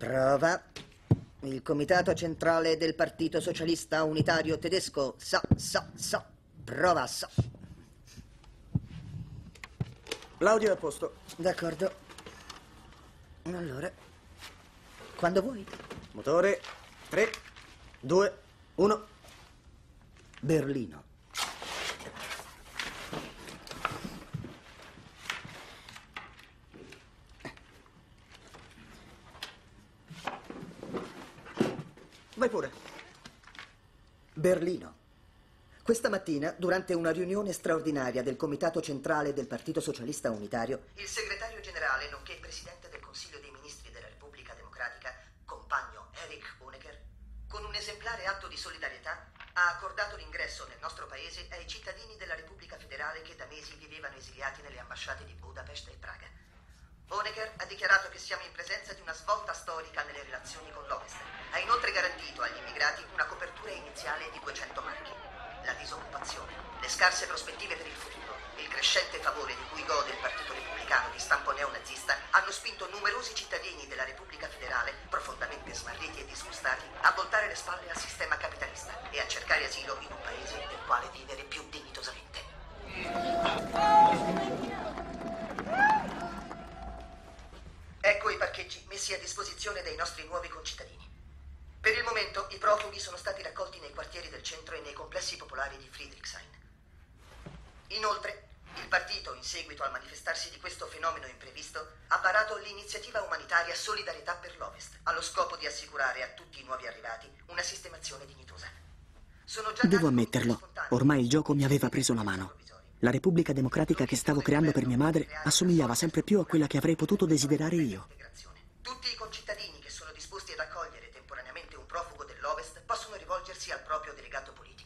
Prova. Il comitato centrale del Partito Socialista Unitario Tedesco. Prova. L'audio è a posto. D'accordo. Allora, quando vuoi. Motore. 3, 2, 1. Berlino. Vai pure. Berlino. Questa mattina, durante una riunione straordinaria del Comitato Centrale del Partito Socialista Unitario, il segretario generale, nonché presidente del Consiglio dei Ministri della Repubblica Democratica, compagno Erich Honecker, con un esemplare atto di solidarietà, ha accordato l'ingresso nel nostro paese ai cittadini della Repubblica Federale che da mesi vivevano esiliati nelle ambasciate di Budapest e Praga. Honecker ha dichiarato che siamo in presenza di una svolta storica nelle relazioni con l'Ovest. Ha inoltre garantito agli immigrati una copertura iniziale di 200 marchi. La disoccupazione, le scarse prospettive per il futuro e il crescente favore di cui gode il Partito Repubblicano di stampo neonazista hanno spinto numerosi cittadini della Repubblica Federale, profondamente smarriti e disgustati, a voltare le spalle al sistema capitalista e a cercare asilo in un paese nel quale vivere più dignitosamente. Ecco i parcheggi messi a disposizione dei nostri nuovi concittadini. Per il momento i profughi sono stati raccolti nei quartieri del centro e nei complessi popolari di Friedrichshain. Inoltre, il partito, in seguito al manifestarsi di questo fenomeno imprevisto, ha varato l'iniziativa umanitaria Solidarietà per l'Ovest, allo scopo di assicurare a tutti i nuovi arrivati una sistemazione dignitosa. Devo ammetterlo, ormai il gioco mi aveva preso la mano. La Repubblica Democratica che stavo creando per mia madre assomigliava sempre più a quella che avrei potuto desiderare io. Tutti i concittadini che sono disposti ad accogliere temporaneamente un profugo dell'Ovest possono rivolgersi al proprio delegato politico.